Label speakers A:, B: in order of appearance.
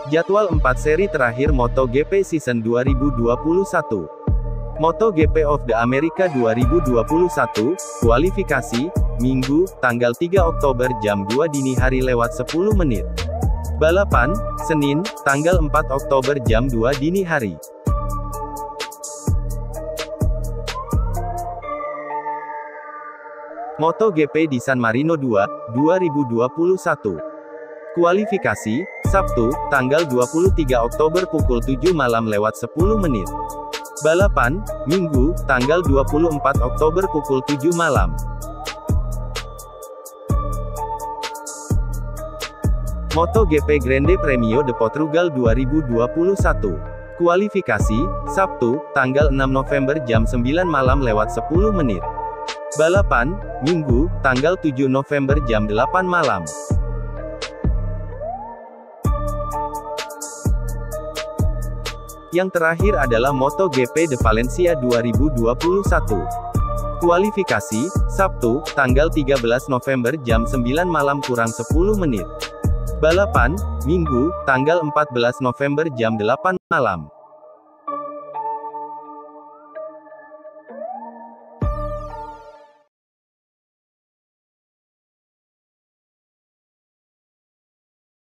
A: Jadwal 4 seri terakhir MotoGP Season 2021. MotoGP of the America 2021, kualifikasi, Minggu, tanggal 3 Oktober jam 2 dini hari lewat 10 menit. Balapan, Senin, tanggal 4 Oktober jam 2 dini hari. MotoGP di San Marino 2, 2021. Kualifikasi, Sabtu, tanggal 23 Oktober pukul 7 malam lewat 10 menit. Balapan, Minggu, tanggal 24 Oktober pukul 7 malam. MotoGP Grande Premio de Portugal 2021. Kualifikasi, Sabtu, tanggal 6 November jam 9 malam lewat 10 menit. Balapan, Minggu, tanggal 7 November jam 8 malam. Yang terakhir adalah MotoGP de Valencia 2021. Kualifikasi, Sabtu, tanggal 13 November jam 9 malam kurang 10 menit. Balapan, Minggu, tanggal 14 November jam 8 malam.